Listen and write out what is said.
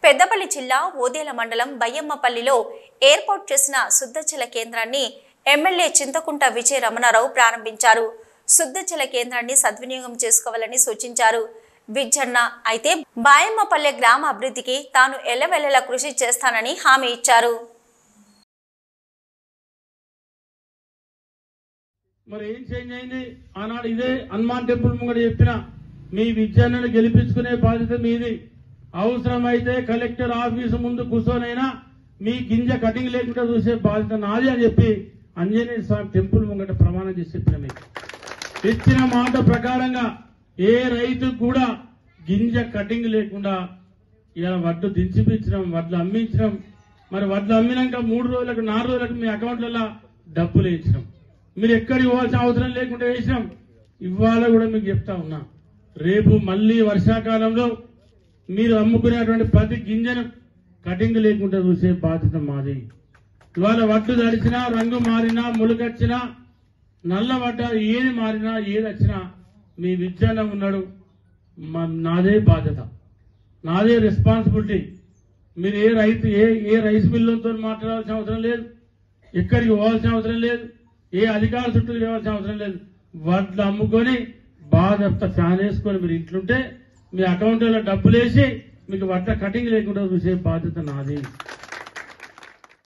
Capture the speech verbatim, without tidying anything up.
పెద్దపల్లి జిల్లా ఓదేల మండలం బయ్యమ్మపల్లిలో ఏర్పాటు చేసిన శుద్ధజల కేంద్రాన్ని ఎమ్మెల్యే చింతకుంట విజయ రమణారావు ప్రారంభించారు. శుద్ధజల కేంద్రాన్ని సద్వినియోగం చేసుకోవాలని సూచించారు. విజ్జన్న అయితే బాయమ్మపల్లె గ్రామ అభివృద్ధికి తాను ఎల్లవెల్లలా కృషి చేస్తానని హామీ ఇచ్చారు. మరి ఏం చేంజ్ అయింది? ఆనాడు ఇదే హనుమాన్ టెంపుల్ ముంగడ చెప్పిన మీ విజ్జన్నను గెలిపించుకునే బాధ్యత మీది. అవసరమైతే కలెక్టర్ ఆఫీసు ముందు కూర్చొనైనా మీ గింజ కటింగ్ లేకుండా చూసే బాధ్యత నాది అని చెప్పి ఆంజనేయ స్వామి టెంపుల్ ముంగట ప్రమాణం చేసి చెప్పిన మీకు ఇచ్చిన మాట ప్రకారంగా ఏ రైతుకు కూడా గింజ కటింగ్ లేకుండా ఇలా వడ్లు దించిపించడం, వడ్లు అమ్మించడం. మరి వడ్లు అమ్మినాక మూడు రోజులకు నాలుగు రోజులకు మీ అకౌంట్లలో డబ్బులు వేయించడం, మీరు ఎక్కడికి పోవాల్సిన అవసరం లేకుండా వేసినాం. ఇవాళ కూడా మీకు చెప్తా ఉన్నా, రేపు మళ్లీ వర్షాకాలంలో మీరు అమ్ముకునేటువంటి ప్రతి గింజను కటింగ్ లేకుండా చూసే బాధ్యత మాది. ఇవాళ వడ్లు తడిచినా, రంగు మారినా, ములుగొచ్చినా, నల్ల వడ్డ ఏది మారినా, ఏది వచ్చినా మీ విజ్ఞానం ఉన్నాడు. నాదే బాధ్యత, నాదే రెస్పాన్సిబిలిటీ. మీరు ఏ రైతు ఏ ఏ రైస్ మిల్లుతో మాట్లాడాల్సిన అవసరం లేదు, ఎక్కడికి పోవాల్సిన అవసరం లేదు, ఏ అధికారుల చుట్టూ తిరగాల్సిన అవసరం లేదు. వడ్లు అమ్ముకొని బాధ్యత ఫ్యాన్ వేసుకొని మీరు ఇంట్లుంటే మీ అకౌంట్లో డబ్బులు వేసి మీకు వడ్ల కటింగ్ లేకుండా చూసే బాధ్యత నాది.